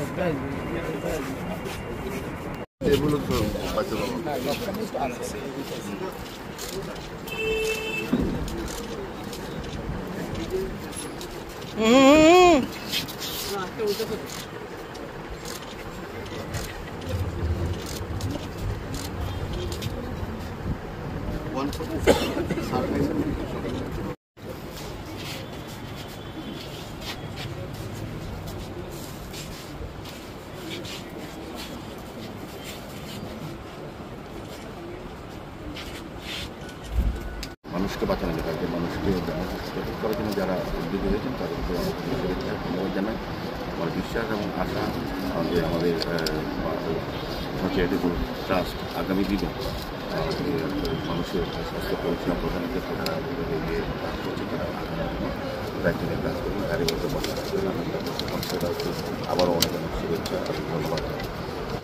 এগুলো তো বাচ্চা মানুষকে বাঁচানো যায়, তাদের মানুষকে করার জন্য যারা উদ্যোগী হয়েছেন তাদেরকে শুভেচ্ছা ধন্যবাদ জানাই। আমার বিশ্বাস এবং আশা যে আমাদের চ্যারিটেবল ট্রাস্ট আগামী দিনে মানুষের স্বাস্থ্য পরিষেবা প্রদানের ক্ষেত্রে তারা এগিয়ে কাজ করছে, তারা দায়িত্ব নিয়ে কাজ করবেন, তারই মধ্যে মানুষের আবারও অনেক অনেক শুভেচ্ছা ধন্যবাদ।